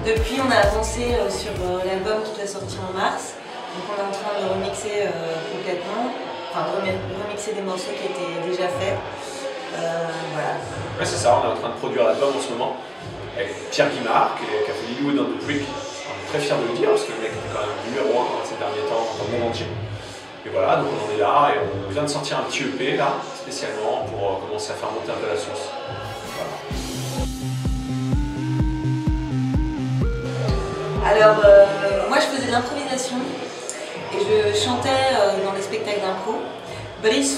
Depuis, on a avancé sur l'album qui doit sortir en mars. Donc on est en train de remixer complètement, enfin de remixer des morceaux qui étaient déjà faits. Voilà. Ouais, c'est ça, on est en train de produire l'album en ce moment avec Pierre Guimard qui a fait Lilywood and the Freak. On est très fiers de le dire parce que le mec était quand même numéro 1 ces derniers temps dans le monde entier. Et voilà, donc on en est là et on vient de sortir un petit EP là, spécialement pour commencer à faire monter un peu la sauce. Voilà. Alors, moi je faisais de l'improvisation et je chantais dans des spectacles d'impro. Brice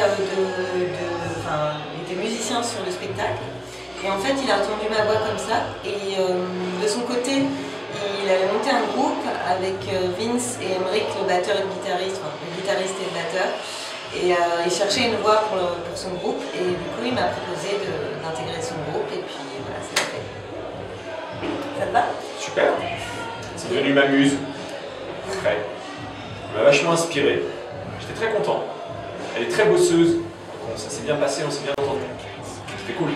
était musicien sur le spectacle et en fait il a entendu ma voix comme ça et de son côté il avait monté un groupe avec Vince et Emric, le batteur et le guitariste, enfin le guitariste et le batteur, et il cherchait une voix pour son groupe et du coup il m'a proposé d'intégrer son groupe et puis voilà, c'est fait. Ça te va? Super, c'est devenu ma muse. Okay. Elle m'a vachement inspiré, j'étais très content. Elle est très bosseuse, donc ça s'est bien passé, on s'est bien entendu. C'était cool.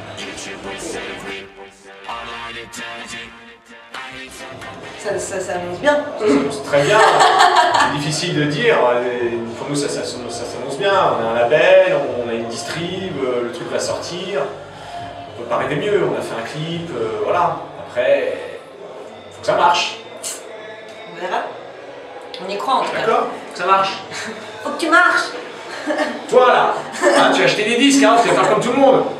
Ça annonce bien. Ça s'annonce très bien. C'est difficile de dire. Pour nous, ça s'annonce bien. On a un label, on a une distrib, le truc va sortir. On peut pas rêver mieux. On a fait un clip, voilà. Après, faut que ça marche. On verra. On y croit en tout cas. D'accord? Faut que ça marche. Faut que tu marches. Toi là, tu as acheté des disques, hein, tu vas faire comme tout le monde.